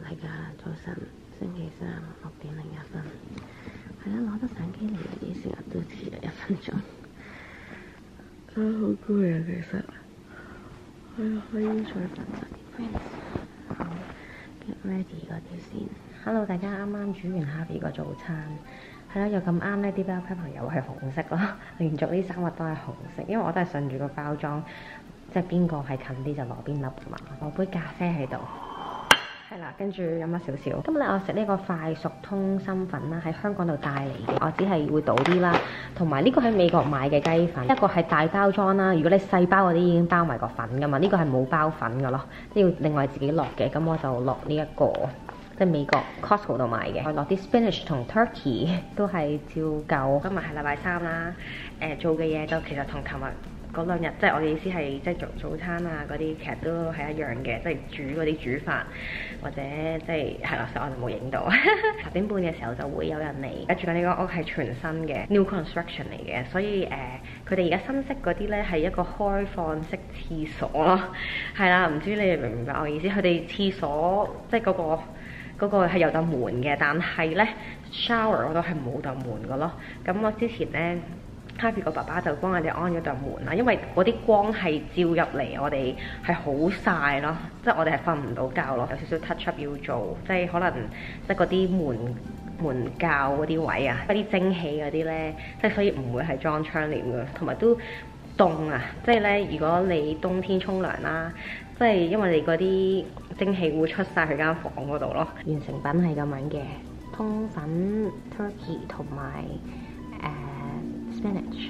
大家早晨，星期三6:01。係啦，攞得相機嚟嗰啲成日都遲咗1分鐘。好攰啊，其實。係啊，可以再瞓多啲 friends。好 ，get ready 嗰啲先。Hello， 大家啱啱煮完 Harvey 個早餐。係啦，又咁啱呢啲 bell pepper 又係紅色咯，連續呢3日都係紅色，因為我都係順住個包裝，即係邊個係近啲就攞邊粒㗎嘛。攞杯咖啡喺度。係啦，跟住飲咗少少。今日我食呢個快熟通心粉啦，喺香港度帶嚟嘅。我只係會倒啲啦，同埋呢個喺美國買嘅雞粉，一個係大包裝啦。如果你細包嗰啲已經包埋個粉噶嘛，呢個係冇包粉噶咯，都要另外自己落嘅。咁我就落呢一個，即係美國 Costco 度買嘅。我落啲 spinach 同 turkey 都係照舊。今日係禮拜3啦，做嘅嘢就其實同琴日嗰2日，即係我嘅意思係，即係做早餐啊嗰啲，其實都係一樣嘅，即係煮嗰啲煮法，或者即係係啦，所以我就冇影到。10點半嘅時候就會有人嚟，而家住緊呢個屋係全新嘅 new construction 嚟嘅，所以佢哋而家新式嗰啲咧係一個開放式廁所咯，係啦，唔知你哋明唔明白我意思？佢哋廁所即係嗰個係有道門嘅，但係咧 shower 嗰度係冇道門嘅咯。咁我之前咧，Harvey 個爸爸就幫我哋安咗道門啦，因為嗰啲光係照入嚟，我哋係好曬咯，即係我哋係瞓唔到覺咯，有少少 touch up 要做，即係可能即係嗰啲門鉸嗰啲位啊，嗰啲蒸氣嗰啲咧，即係所以唔會係裝窗簾嘅，同埋都凍啊，即係咧如果你冬天沖涼啦，即係因為你嗰啲蒸氣會出晒去間房嗰度咯。完成品係咁樣嘅，通粉 turkey 同埋spinach。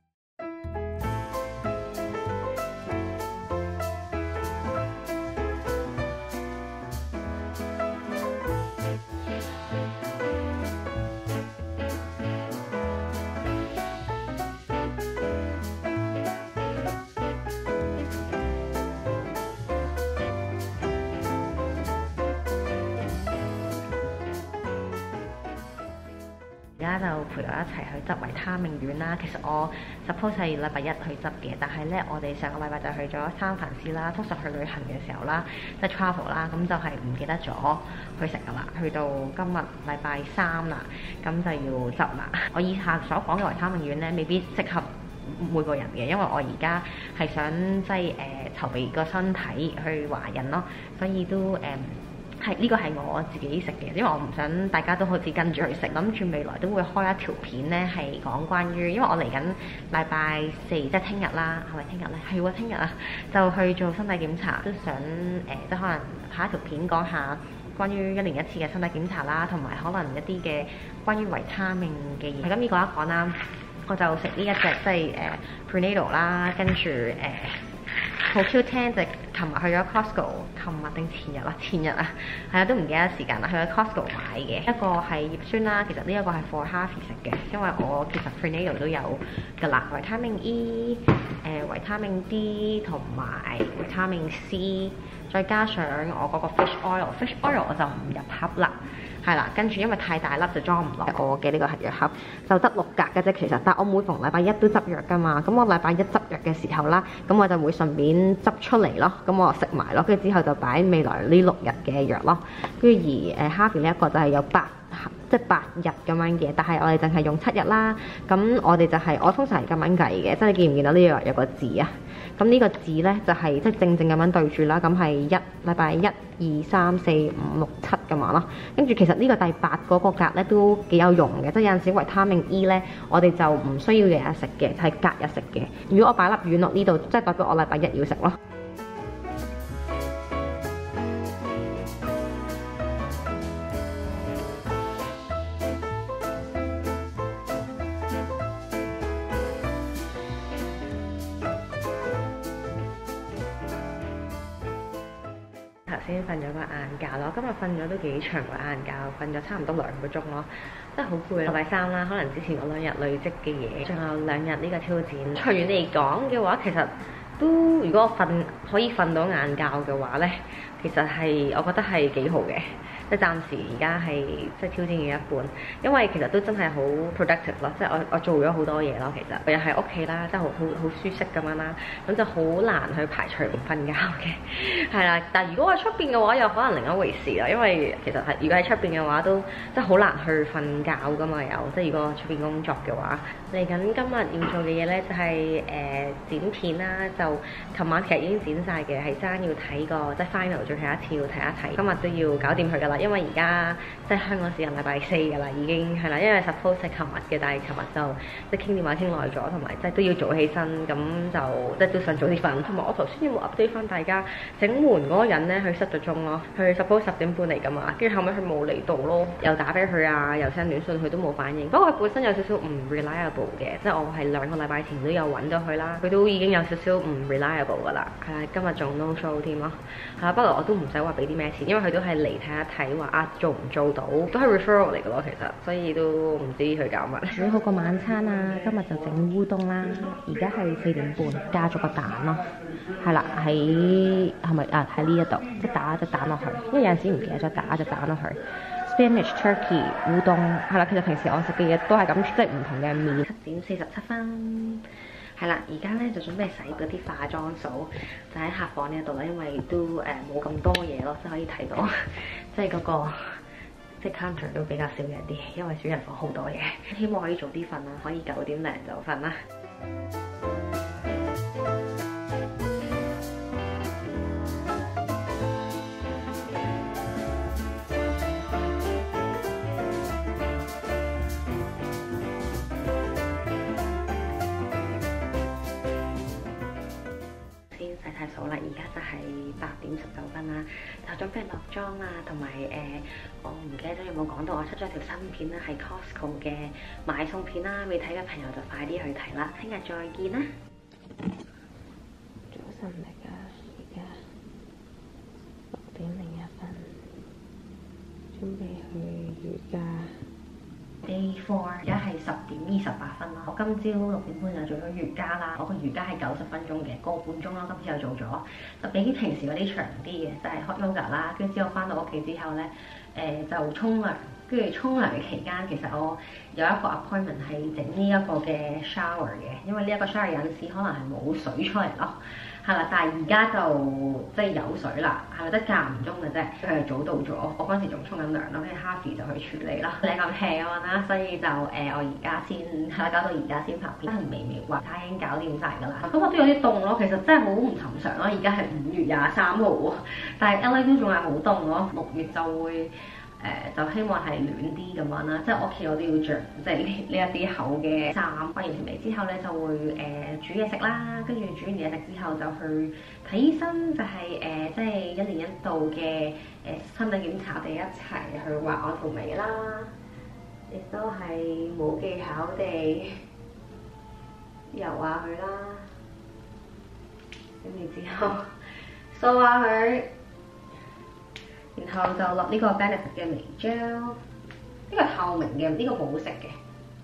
而家就陪我一齊去執維他命丸啦。其實我 suppose 係禮拜1去執嘅，但係咧我哋上個禮拜就去咗三藩市啦。通常去旅行嘅時候啦，即係 travel 啦，咁就係唔記得咗去食噶啦。去到今日禮拜3啦，咁就要執啦。我以下所講嘅維他命丸咧，未必適合每個人嘅，因為我而家係想即係籌備個身體去懷孕咯，所以都係呢個係我自己食嘅，因為我唔想大家都好似跟住去食，諗住未來都會開一條片咧，係講關於，因為我嚟緊禮拜4，即係聽日啦，係咪聽日咧？係喎，聽日啊，就去做身體檢查，都想即係可能下一條片講下關於1年1次嘅身體檢查啦，同埋可能一啲嘅關於維他命嘅嘢。咁呢個一講啦，我就食呢一隻即係prenatal 啦，跟住好 Q10 就琴日去咗 Costco， 琴日定前日啊，係啊，都唔記得時間啦，去咗 Costco 買嘅。一個係葉酸啦，其實呢一個係 for Harvey 食嘅，因為我其實 prenatal 都有㗎啦，維他命 E、維他命 D 同埋維他命 C， 再加上我嗰個 fish oil 我就唔入盒啦。係啦，跟住因為太大粒就裝唔落我嘅呢個藥盒，就得6格嘅啫其實。但我每逢禮拜1都執藥㗎嘛，咁我禮拜1執藥嘅時候啦，咁我就會順便執出嚟咯，咁我食埋咯，跟住之後就擺未來呢6日嘅藥咯。跟住而Harvey 呢一個就係有8日咁樣嘅，但係我哋淨係用7日啦。咁我哋就係、我通常係咁樣計嘅，即係你見唔見到呢度有個字啊？咁呢個字咧就係即係正正咁樣對住啦，咁係禮拜1、2、3、4、5、6、7咁樣咯。跟住其實呢個第8嗰個格咧都幾有用嘅，即係有陣時維他命 E 咧，我哋就唔需要日日食嘅，係隔日食嘅。如果我擺粒丸落呢度，即係代表我禮拜1要食咯。頭先瞓咗個晏覺咯，今日瞓咗都幾長個晏覺，瞓咗差唔多2個鐘咯，真係好攰。禮拜3啦，可能之前嗰2日累積嘅嘢，仲有2日呢個挑戰。長遠嚟講嘅話，其實都如果我瞓可以瞓到晏覺嘅話咧，其實係我覺得係幾好嘅。即係暫時而家係即係挑戰嘅一半，因為其實都真係好 productive 咯，即係我做咗好多嘢咯。其實我又喺屋企啦，即係好舒適咁樣啦，咁就好難去排除唔瞓覺嘅，係啦。但係如果我喺出邊嘅話，又可能另一回事啦，因為其實係如果喺出邊嘅話，都即係好難去瞓覺噶嘛。有即係如果出邊工作嘅話，嚟緊今日要做嘅嘢咧就係剪片啦。就琴晚其實已經剪晒嘅，係爭要睇個即係 final 最後一次要睇一睇，今日都要搞掂佢噶啦。因為而家即係香港時間禮拜4㗎啦，已經係啦。因為 suppose 係琴日嘅，但係琴日就即係傾電話傾耐咗，同埋即係都要早起身，咁就即係都想早啲瞓。同埋我頭先有冇 update 翻大家整門嗰個人咧，佢失咗蹤咯。佢 suppose 10點半嚟㗎嘛，跟住後尾佢冇嚟到咯，又打俾佢啊，又 send 短信佢都冇反應。不過佢本身有少少唔 reliable 嘅，即係我係2個禮拜前都有揾到佢啦，佢都已經有少少唔 reliable 㗎啦。係啊，今日仲 no show 添咯。係啊，不過我都唔使話俾啲咩錢，因為佢都係嚟睇一睇話啊。做唔做到都係 referral 嚟嘅咯，其實所以都唔知佢搞乜。煮好個晚餐啊，今日就整烏冬啦。而家係4點半，加咗個蛋咯。係啦，係咪啊？喺呢一度，即係打隻蛋落去，因為有陣時唔記得咗打隻蛋落去。Spinach turkey 烏冬係啦，其實平時我食嘅嘢都係咁，即係唔同嘅麵。7:47。係啦，而家咧就準備洗嗰啲化妝掃，就喺客房呢一度啦，因為都冇咁多嘢咯，即係可以睇到，即係嗰個即係 counter 都比較少人啲，因為小人房好多嘢。希望可以早啲瞓啦，可以9點零就瞓啦。好啦，而家就係8:19啦，就準備落妝啦，同埋我唔記得咗有冇講到，我出咗條新片啦，係 Costco 嘅買餸片啦，未睇嘅朋友就快啲去睇啦，聽日再見啦！早晨嚟㗎，而家6:01，準備去瑜伽。Day 4，而家係10:28啦。我今朝6點半就做咗瑜伽啦。我個瑜伽係90分鐘嘅，1個半鐘啦。今次又做咗，就比平時嗰啲長啲嘅，就係 hot yoga 啦。跟住之後翻到屋企之後咧，就沖涼。跟住沖涼嘅期間，其實我有一個 appointment 係整呢一個嘅 shower 嘅，因為呢一個 shower 有陣時可能係冇水出嚟咯。係啦，但係而家就即係有水啦，係咪得間唔中嘅啫？佢係早到咗，我嗰陣時仲沖緊涼咯，跟住 Harvey 就去處理啦。你咁 hea 啦，所以就我而家先係啦，搞到而家先拍片，真係微滑，已經搞掂晒㗎啦。咁我都有啲凍咯，其實真係好唔尋常咯。而家係5月23號喎，但係 LA 都仲係好凍咯。6月就會。就希望係暖啲咁樣啦，即係我屋企我都要着，即係呢一啲厚嘅衫。翻完條眉之後咧，就會煮嘢食啦，跟住煮完嘢食之後就去睇醫生，就係即係1年1度嘅身體檢查，我哋一齊去畫我條眉啦，亦都係冇技巧地油下佢啦，跟住之後掃下佢。然後就落呢個 Benefit 嘅眉膠，呢個透明嘅，呢個冇色嘅，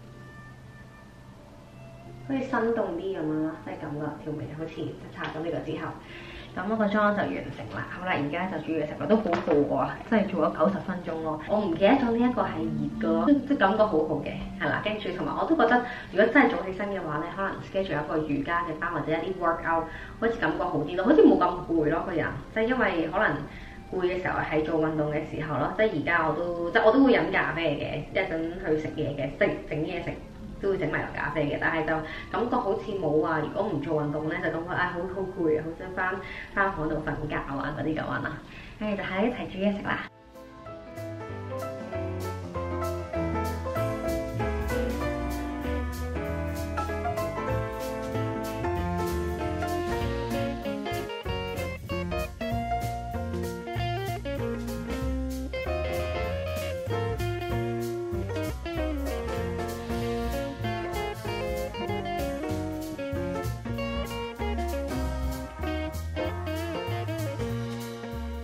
好似生動啲咁樣啦，即係咁啦，條眉好似擦咗呢個之後，咁我個妝就完成啦。好啦，而家就煮嘢食啦，都好好喎，真係做咗90分鐘咯。我唔記得咗呢一個係熱嘅咯，即係感覺好好嘅，係啦。跟住同埋我都覺得，如果真係早起身嘅話咧，可能 schedule 一個瑜伽嘅班或者一啲 workout，好似感覺好啲咯，好似冇咁攰咯個人，即係因為可能。攰嘅時候係做運動嘅時候咯，即係而家我都會飲咖啡嘅，一陣去食嘢嘅，即係整嘢食都會整埋落咖啡嘅，但係就感覺好似冇話，如果唔做運動咧，就感覺好攰啊，好想翻房度瞓覺啊嗰啲咁樣啦，就喺一齊煮嘢食啦。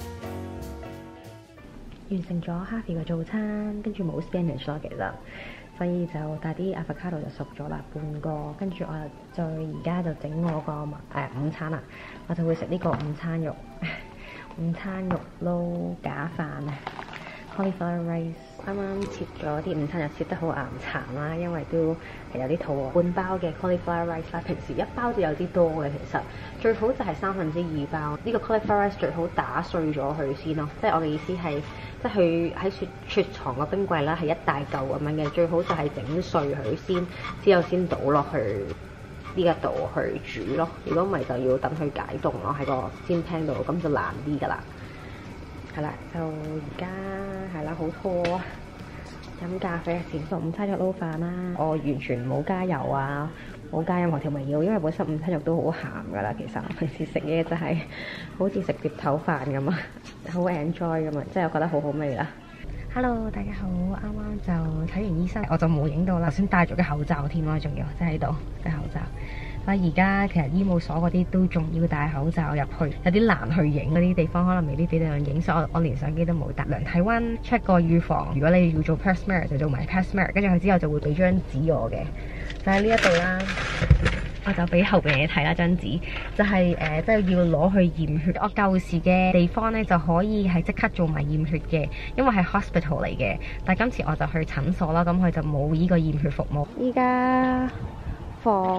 完成咗 Harvey 嘅早餐，跟住冇 Spanish 咯，其實所以就帶啲 avocado 就熟咗啦，半個。跟住我就而家就整我個午餐啦，我就會食呢個午餐肉，午餐肉撈假飯啊 ，cauliflower rice。啱啱切咗啲午餐肉，切得好岩殘啦，因為都係有啲肚餓。半包嘅 cauliflower rice 啦，平時一包就有啲多嘅，其實最好就係2/3包。呢個 cauliflower rice 最好打碎咗佢先咯，即係我嘅意思係，即係佢喺雪藏個冰櫃啦，係一大嚿咁樣嘅，最好就係整碎佢先，之後先倒落去呢一度去煮咯。如果唔係就要等佢解凍咯，喺個煎廳度，咁就難啲㗎啦。係啦，就而家係啦，好拖飲咖啡前食午餐肉撈飯啦。我完全冇加油啊，冇加任何調味料，因為本身午餐肉都好鹹噶啦。其實我平時食嘢就係好似食碟頭飯咁啊，好 enjoy 咁啊，即係我覺得好好味啦。Hello， 大家好，啱啱就睇完醫生，我就冇影到啦，先戴咗個口罩添咯，仲要即係喺度戴口罩。而家其實醫務所嗰啲都仲要戴口罩入去，有啲難去影嗰啲地方，可能未必俾到人影，所以我連相機都冇帶。量體溫 check 個預防，如果你要做 pap smear 就做埋 pap smear， 跟住佢之後就會俾張紙我嘅，就喺呢一度啦。我就俾後邊你睇啦，張紙就係即係要攞去驗血。我舊時嘅地方咧就可以係即刻做埋驗血嘅，因為係 hospital 嚟嘅。但係今次我就去診所啦，咁佢就冇呢個驗血服務。依家放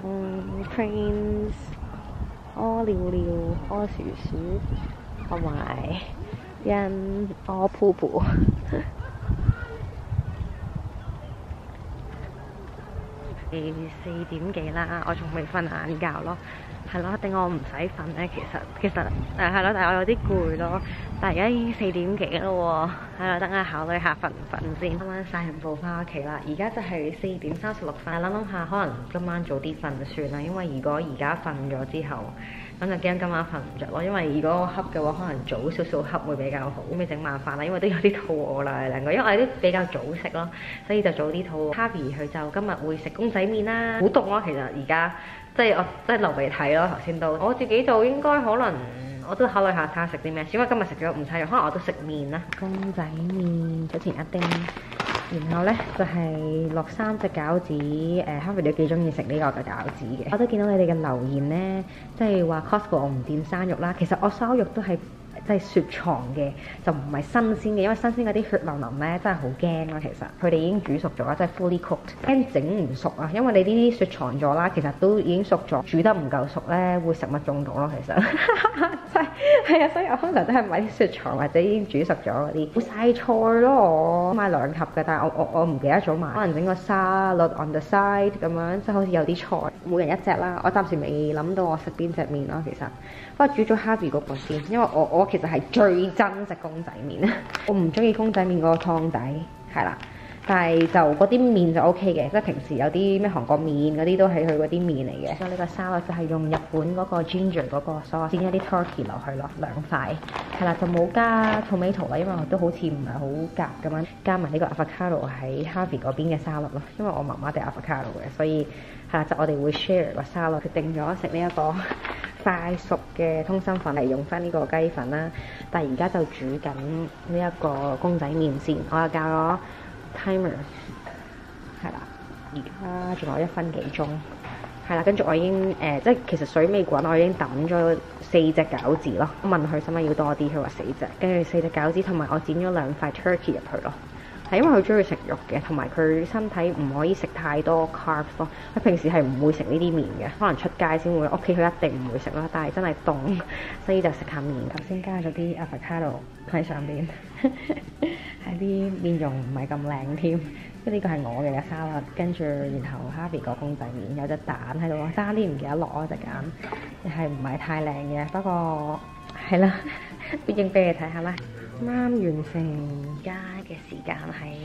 trains 屙尿尿、屙薯薯，同埋人屙噗噗。4點幾啦，我仲未瞓晏覺咯，係咯，定我唔使瞓咧？其實係咯，但係我有啲攰咯。但係而家已經4點幾咯喎，係啦，等我考慮下瞓唔瞓先。今晚曬完步翻屋企啦，而家就係4點36分。諗下，可能今晚早啲瞓就算啦，因為如果而家瞓咗之後，咁就驚今晚瞓唔着咯。因為如果我瞌嘅話，可能早少少瞌會比較好。咁咪整晚飯啦，因為都有啲肚餓啦兩個，因為我哋都比較早食咯，所以就早啲肚餓。Harvey 佢就今日會食公仔麵啦，好凍咯。其實而家即係我即係流鼻涕咯，頭先都我自己就應該可能我都考慮下睇下食啲咩，因為今日食咗午餐肉，可能我都食麵啦。公仔麵早前一丁。然後咧就係落3隻餃子，Harvey 都幾中意食呢個嘅餃子嘅。我都見到你哋嘅留言咧，即係話 Costco 我唔掂生肉啦。其實我所有肉都係即係雪藏嘅，就唔係新鮮嘅，因為新鮮嗰啲血淋淋咧真係好驚咯。其實佢哋已經煮熟咗啦，即係 fully cooked，驚整唔熟啊。因為你呢啲雪藏咗啦，其實都已經熟咗，煮得唔夠熟咧會食物中毒咯。其實真係啊，所以我通常都係買啲雪藏或者已經煮熟咗嗰啲。好晒菜咯，我買2盒嘅，但係我唔記得咗買，可能整個沙律 on the side 咁樣，即係好似有啲菜，每人一隻啦。我暫時未諗到我食邊隻麵咯，其實不過煮咗 Harvey 嗰個先，因為我其實係最憎食公仔麵，我唔中意公仔麵嗰個湯底，係啦。但係就嗰啲麵就 OK 嘅，即係平時有啲咩韓國麵嗰啲都係佢嗰啲麵嚟嘅。所以呢個沙律就係用日本嗰個 ginger 嗰個 sauce，剪咗啲 turkey 落去咯，2塊，係啦，就冇加 tomato 啦，因為我都好似唔係好夾咁樣，加埋呢個 avocado 喺 Harvey 嗰邊嘅沙律咯，因為我媽媽哋 avocado 嘅，所以係啦，就我哋會 share 個沙律。決定咗食呢一個快熟嘅通心粉嚟用翻呢個雞粉啦，但係而家就煮緊呢一個公仔麵先，我又教咗timer 係啦，而家仲有1分幾鐘，係啦，跟住我已經即係其實水未滾，我已經揼咗4隻餃子咯。我問佢使唔使要多啲，佢話4隻，跟住4隻餃子同埋我剪咗2塊 turkey 入去咯。係因為佢中意食肉嘅，同埋佢身體唔可以食太多 carbs 咯。佢平時係唔會食呢啲麵嘅，可能出街先會，屋企佢一定唔會食啦。但係真係凍，所以就食下麵。頭先加咗啲 avocado 喺上邊，係啲面容唔係咁靚添。呢個係我嘅沙律，跟住然後 Harvey 個公仔麵有隻蛋喺度，爭啲唔記得落嗰隻蛋，係唔係太靚嘅？不過係啦，畢竟俾你睇下啦。啱完成家嘅時間係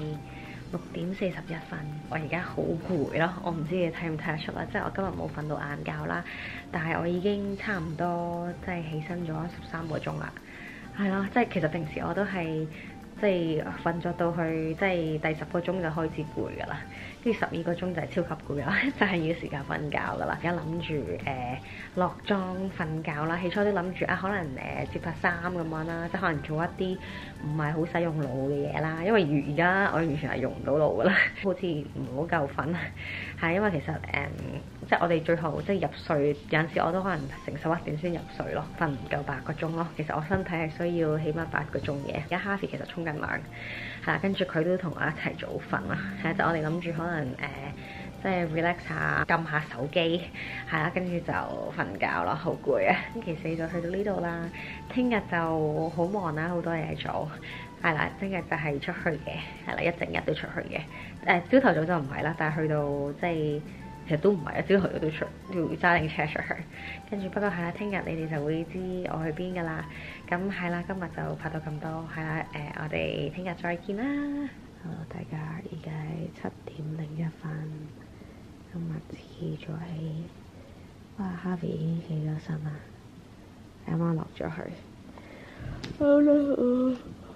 6點41分，我而家好攰咯，我唔知你睇唔睇得出啦，即係我今日冇瞓到晏覺啦，但係我已經差唔多即係起身咗13個鐘啦，係咯，即係其實平時我都係即係瞓咗到去即係第10個鐘就開始攰噶啦， 跟住12個鐘就係超級攰啦，就係要時間瞓覺噶啦。而家諗住落妝瞓覺啦，起初都諗住可能摺下衫咁樣啦，即係可能做一啲唔係好使用腦嘅嘢啦，因為而家我完全係用唔到腦噶啦，好似唔好夠瞓。係因為其實即係我哋最後即係入睡有陣時我都可能成11點先入睡咯，瞓唔夠8個鐘咯。其實我身體係需要起碼8個鐘嘅。而家 Harvey 其實沖緊涼，係啦，跟住佢都同我一齊早瞓啦。係就我哋諗住可能即係 relax 下，撳下手機，係啦，跟住就瞓覺咯，好攰啊！星期4就去到呢度啦，聽日就好忙啦，好多嘢做，係啦，聽日就係出去嘅，係啦，一整日都出去嘅。朝頭早就唔係啦，但係去到即係其實都唔係啊，朝頭早都要揸定車出去。跟住不過係啦，聽日你哋就會知我去邊噶啦。咁係啦，今日就拍到咁多，係啦，我哋聽日再見啦。Hello， 大家而家7點01分。今日遲咗起，哇 Harvey 已經起咗身啦，啱啱落咗去。好啦，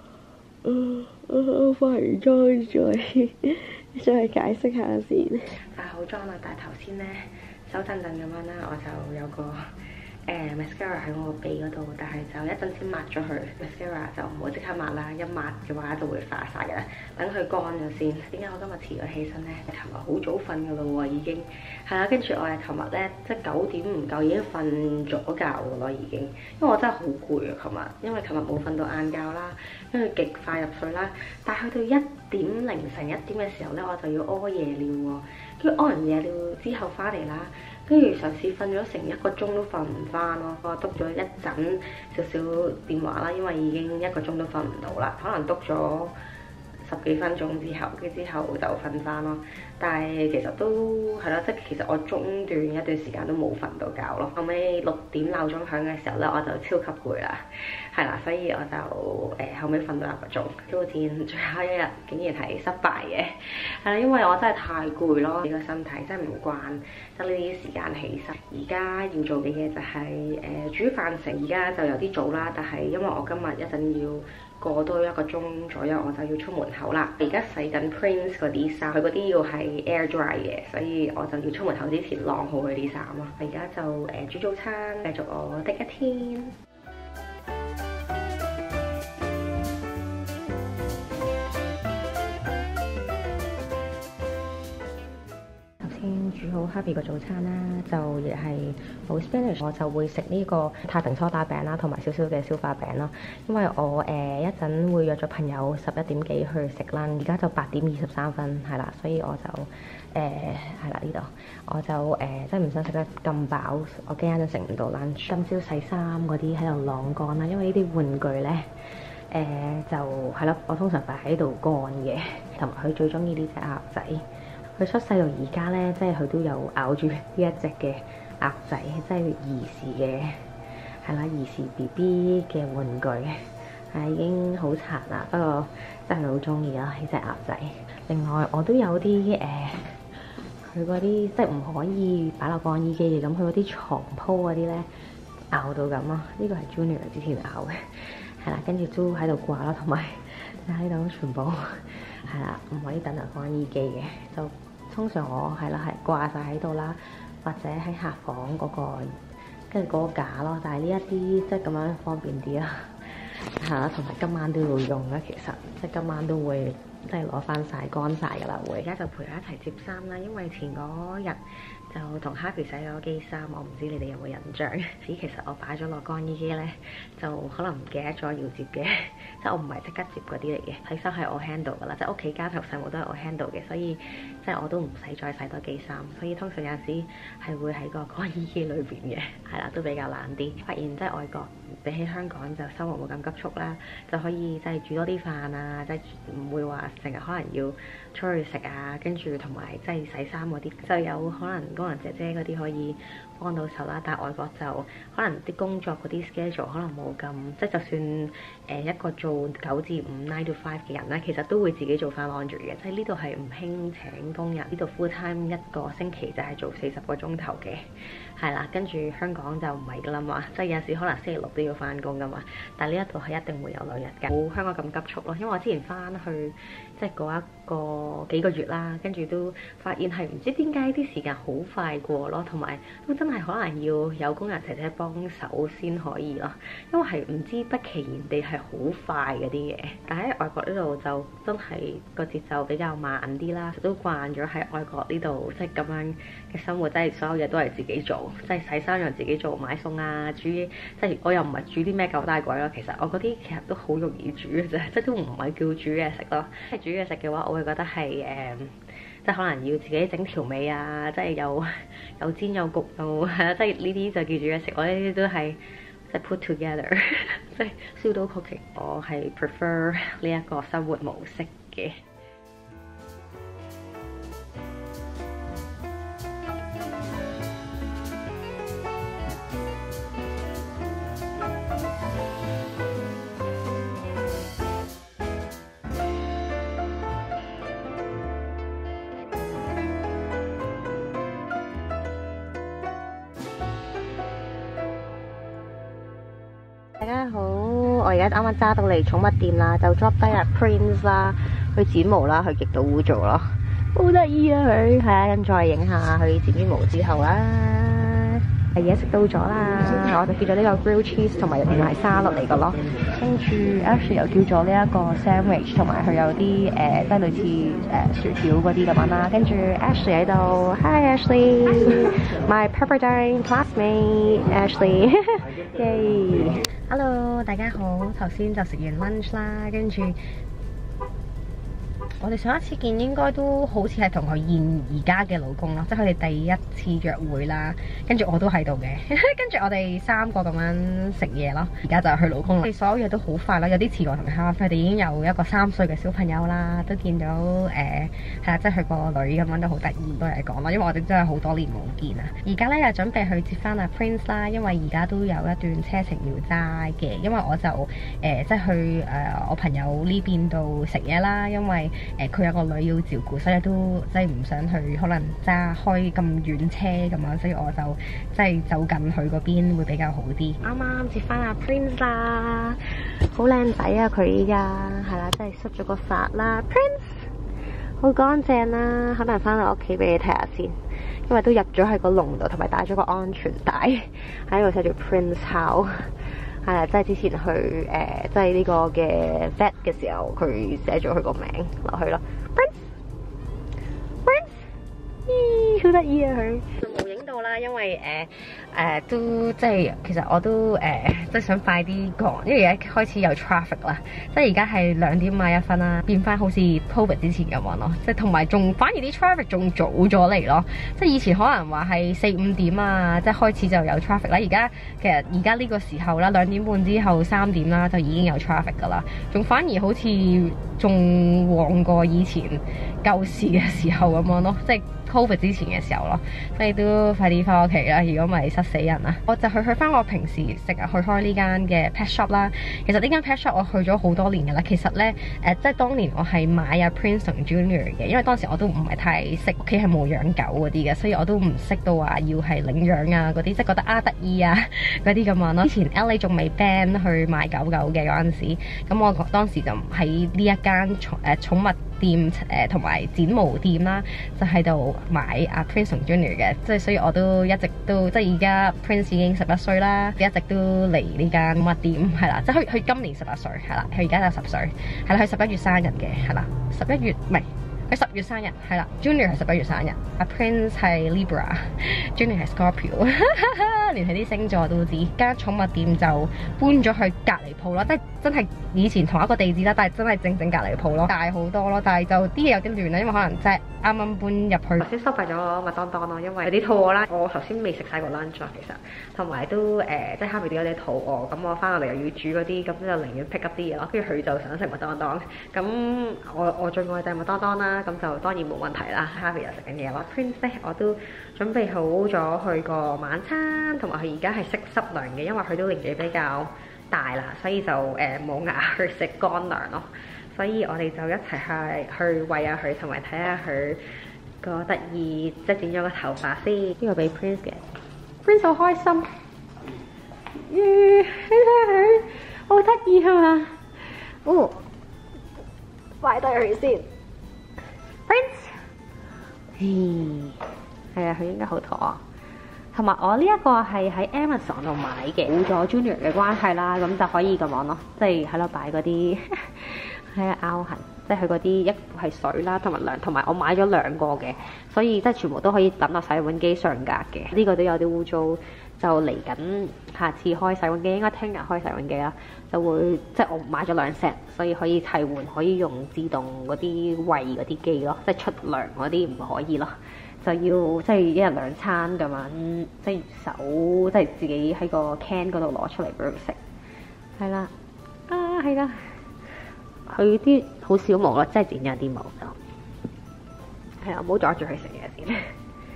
我化完妝再解釋下先。化好妝啦，但係頭先咧手震震咁樣啦，我就有個mascara 喺我個鼻嗰度，但係就一陣先抹咗佢。mascara 就唔好即刻抹啦，一抹嘅話就會化晒嘅啦。等佢乾咗先。點解我今日遲咗起身咧？琴日好早瞓嘅咯喎，已經係啦。跟住我係琴日咧，即係9點唔夠已經瞓咗覺嘅咯，已經。因為我真係好攰啊，琴日，因為琴日冇瞓到晏覺啦，跟住極快入睡啦。但係去到凌晨1點嘅時候咧，我就要屙夜尿喎。跟住屙完夜尿之後翻嚟啦。跟住嘗試瞓咗成1個鐘都瞓唔翻咯，我篤咗一陣少少電話啦，因為已經1個鐘都瞓唔到啦，可能篤咗10幾分鐘之後，跟住之後就瞓翻咯。但係其實都係咯，即係其實我中段一段時間都冇瞓到覺咯。後尾6點鬧鐘響嘅時候咧，我就超級攰啦，係啦，所以我就後尾瞓到1個鐘。挑戰最後一日竟然係失敗嘅，係啦，因為我真係太攰咯，呢個身體真係唔慣得呢啲時間起身。而家要做嘅嘢就係煮飯食，而家就有啲早啦，但係因為我今日一陣要過多1個鐘左右，我就要出門口啦。而家洗緊 Prince 嗰啲衫，佢嗰啲要係 air dry 嘅，所以我就要出門口之前晾好佢啲衫咯。而家就煮早餐，繼續我的一天。煮好 Harvey 個早餐啦，就亦係好 Spanish， 我就會食呢個太平梳打餅啦，同埋少少嘅消化餅啦。因為我一陣會約咗朋友11點幾去食啦，而家就8點23分係啦，所以我就係啦呢度，我就真係唔想食得咁飽，我驚一陣食唔到 lunch。今朝洗衫嗰啲喺度晾乾啦，因為呢啲玩具咧就係咯，我通常擺喺度乾嘅，同埋佢最中意呢隻鴨仔。佢出世到而家咧，即係佢都有咬住呢一隻嘅鴨仔，即係兒時嘅係啦，兒時 BB 嘅玩具係已經好殘啦，不過真係好中意啦呢隻鴨仔。另外我都有啲佢嗰啲即係唔可以擺落乾衣機嘅，咁佢嗰啲床鋪嗰啲咧咬到咁啊！呢個係 Junior 之前咬嘅，係啦，跟住都喺度掛啦，同埋喺度全部係啦，唔可以等落乾衣機嘅，就通常我係啦係掛晒喺度啦，或者喺客房嗰個跟住嗰個架咯。但係呢一啲即係咁樣方便啲啦，係啦，同埋今晚都要用啦。其實即係今晚都會即係攞翻晒乾晒㗎啦。會而家就陪佢一齊摺衫啦，因為前嗰日就同 Harvey 洗咗機衫，我唔知你哋有冇印象？其實我擺咗落乾衣機咧，就可能唔記得咗要摺嘅，即係我唔係即刻摺嗰啲嚟嘅。洗衫係我 handle 㗎啦，即係屋企家頭細務都係我 handle 嘅，所以即係我都唔使再洗多機衫。所以通常有陣時係會喺個乾衣機裏邊嘅，係啦，都比較懶啲。發現即係外國比起香港就生活冇咁急促啦，就可以即係煮多啲飯啊，即係唔會話成日可能要出去食啊，跟住同埋即係洗衫嗰啲就有可能工人姐姐嗰啲可以幫到手啦。但係外國就可能啲工作嗰啲 schedule 可能冇咁，即係就算一個做9至5 9 to 5嘅人咧，其實都會自己做翻 laundry 嘅。即係呢度係唔興請工人，呢度 full time 一個星期就係做40個鐘頭嘅，係啦。跟住香港就唔係㗎啦嘛，即係有時可能星期6都要翻工㗎嘛。但係呢一度係一定會有2日嘅，冇香港咁急促咯。因為我之前翻去即係嗰一個幾個月啦，跟住都發現係唔知點解啲時間好快過咯，同埋都真係可能要有工人姐姐幫手先可以咯，因為係唔知不其然地係好快嗰啲嘢。但喺外國呢度就真係個節奏比較慢啲啦，都慣咗喺外國呢度即係咁樣嘅生活，即係所有嘢都係自己做，即係洗衫又自己做，買餸啊，煮，即係我又唔係煮啲咩九大簋咯。其實我嗰啲其實都好容易煮嘅啫，即係都唔係叫煮嘢食咯。即係煮嘢食嘅話，我會覺得係即係可能要自己整調味啊，即係有煎有焗有係啦，即係呢啲就叫煮嘢食。我呢啲都係即係 put together， 即係 pseudo cooking。我係 prefer 呢一個生活模式嘅。大家好，我而家啱啱揸到嚟寵物店啦，就 drop 低阿 Prince 啦，去剪毛啦，佢極度污糟咯，好得意啊佢，係啊，咁再影下佢剪完毛之後啦，嘢食到咗啦，我就叫咗呢個 grilled cheese 同埋入邊係沙律嚟嘅咯，跟住 Ashley 又叫咗呢一個 sandwich， 同埋佢有啲即係類似薯條嗰啲咁樣啦，跟住 Ashley 喺度 ，Hi Ashley，my Pepperdine classmate Ashley， 耶！Hello， 大家好，頭先就食完 lunch 啦，跟住我哋上一次見應該都好似係同佢現而家嘅老公咯，即係佢哋第一次約會啦。跟住我都喺度嘅，跟住我哋三個咁樣食嘢咯。而家就係佢老公啦。所有嘢都好快啦，有啲似我同佢，佢哋已經有一個3歲嘅小朋友啦，都見到係啦，即係佢個女咁樣都好得意，都係講啦。因為我哋真係好多年冇見啊。而家咧又準備去接翻阿 Prince 啦，因為而家都有一段車程要揸嘅。因為我就即係去我朋友呢邊度食嘢啦，因為佢有個女要照顧，所以都即係唔想去可能揸開咁遠車咁樣，所以我就即係走近佢嗰邊會比較好啲。啱啱接翻阿 Prince 啦，好靚仔啊！佢依家係啦，即係梳咗個髮啦 ，Prince 好乾淨啦，可能翻到屋企俾你睇下先，因為都入咗喺個籠度，同埋帶咗個安全帶喺度寫住 Prince House。係啊，即係之前去即係呢個嘅 vet 嘅時候，佢寫咗佢個名落去咯。Prince， 咦，好得意啊佢！冇影到啦，因為都即係其實我都即係想快啲講，因為而家開始有 traffic 啦，即係而家係2點51分啦，變翻好似 COVID 之前咁樣咯，即係同埋仲反而啲 traffic 仲早咗嚟咯，即係以前可能話係4、5點啊，即係開始就有 traffic 啦，而家其實而家呢個時候啦，2點半之後3點啦就已經有 traffic 噶啦，仲反而好似仲旺過以前舊時嘅時候咁樣咯，即係 COVID 之前嘅時候咯，所以都快啲翻屋企啦！如果唔係塞死人啊！我就去翻我平時去開呢間嘅 pet shop 啦。其實呢間 pet shop 我去咗好多年噶啦。其實咧即係當年我係買阿 Prince 同 Junior 嘅，因為當時我都唔係太識，屋企係冇養狗嗰啲嘅，所以我都唔識到話要係領養啊嗰啲，即係覺得得意啊嗰啲咁樣咯。之前 LA 仲未 ban 去賣狗狗嘅嗰陣時，咁我當時就喺呢一間寵物店同埋剪毛店啦，就喺度買阿 Prince 同 Junior 嘅，即係所以我都一直都即係而家 Prince 已經11歲啦，一直都嚟呢間寵物店係啦，即係佢今年11歲係啦，佢而家就10歲係啦，佢11月生日嘅係啦，11月唔係佢10月生日係啦 ，Junior 係11月生日，阿 Prince 係 Libra，Junior 係 Scorpio， 連佢啲星座都知。間寵物店就搬咗去隔離鋪咯，即係真係以前同一個地址啦，但係真係正隔離鋪咯，大好多咯，但係就啲嘢有啲亂啦，因為可能真係啱啱搬入去。頭先收費咗麥當當咯，因為有啲肚餓啦，我頭先未食晒個 lunch 啊，其實同埋都即係哈密都有啲肚餓，咁我翻落嚟又要煮嗰啲，咁就寧願 pick up 啲嘢咯。跟住佢就想食麥當當，咁我最愛就係麥當當啦，咁就當然冇問題啦。哈密又食緊嘢咯 ，Prince 咧我都準備好咗佢個晚餐，同埋佢而家係識濕糧嘅，因為佢都年紀比較大啦，所以就冇牙去食乾糧咯。所以我哋就一齊去餵下佢，同埋睇下佢個得意，即係剪咗個頭髮先。呢個俾 Prince 嘅 ，Prince 好開心。你睇下佢，好得意係嘛？哦， 擺低佢先。Prince，係啊，佢應該好妥啊。同埋我呢一個係喺 Amazon 度買嘅，冇咗 Junior 嘅關係啦，咁就可以咁樣咯，即係喺度擺嗰啲係啊凹痕，即係佢嗰啲一係水啦，同埋我買咗2個嘅，所以即係全部都可以抌落洗碗機上格嘅。呢個都有啲污糟，就嚟緊下次開洗碗機，應該聽日開洗碗機啦，就會即係我買咗2 set，所以可以替換，可以用自動嗰啲餵嗰啲機咯，即係出糧嗰啲唔可以咯。就要即係一日2餐咁樣，即係手即係自己喺個 can 嗰度攞出嚟俾佢食，係啦，係啦，佢啲好少毛咯，即係剪咗啲毛就係啦，唔好阻住佢食嘢先。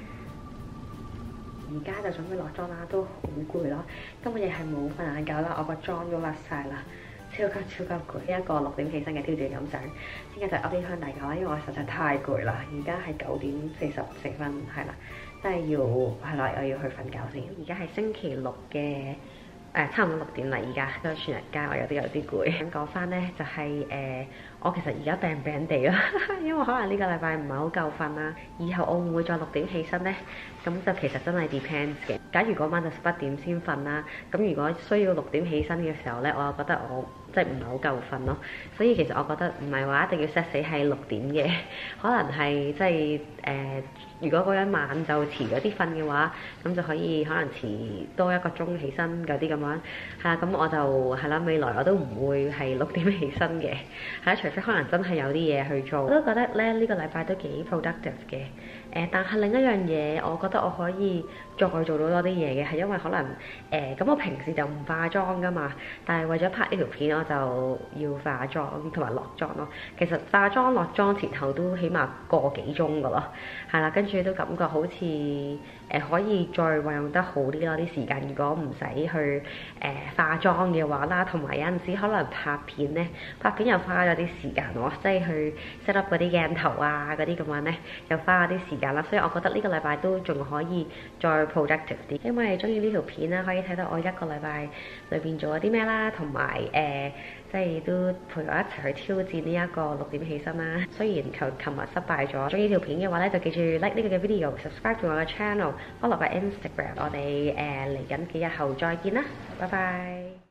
而家就準備落妝啦，都好攰咯，今日亦係冇瞓晏覺啦，我個妝都甩晒啦。超級攰，一個6點起身嘅挑戰咁想，今日就 update 翻大家啦，因為我實在太攰啦，而家係9點44分，係啦，真係要係啦，我要去瞓覺先。而家係星期六嘅差唔多6點啦，而家都全日街，我有啲攰。想講翻咧，就係我其實而家病地啦，因為可能呢個禮拜唔係好夠瞓啦。以後我會唔會再6點起身呢？咁就其實真係 depends 嘅。假如嗰晚就11點先瞓啦，咁如果需要6點起身嘅時候呢，我又覺得我即係唔係好夠瞓咯。所以其實我覺得唔係話一定要 set 死係6點嘅，可能係即係如果嗰一晚就遲咗啲瞓嘅話，咁就可以可能遲多1個鐘起身嗰啲咁樣。係啦，咁我就係啦，未來我都唔會係6點起身嘅。係啦，除非可能真係有啲嘢去做。我都覺得咧呢個禮拜都幾 productive 嘅。但係另一樣嘢，我覺得我可以再做到多啲嘢嘅，係因為可能咁我平時就唔化妝噶嘛，但係為咗拍呢條片，我就要化妝同埋落妝咯。其實化妝落妝前後都起碼個幾鐘噶咯，係啦，跟住都感覺好似可以再運用得好啲咯啲時間。如果唔使去化妝嘅話啦，同埋有陣時可能拍片咧，拍片又花咗啲時間喎，即係去 set up 嗰啲鏡頭啊嗰啲咁樣咧，又花咗啲時間啦。所以我覺得呢個禮拜都仲可以再 productive 啲，因為中意呢條片啦，可以睇到我1個禮拜裏邊做咗啲咩啦，同埋即係都陪我一齊去挑戰呢一個6點起身啦。雖然琴日失敗咗，中意條片嘅話咧，就記住 like 呢個嘅 video，subscribe 住我嘅 channel，follow 我 Instagram。我哋嚟緊幾日後再見啦，拜拜。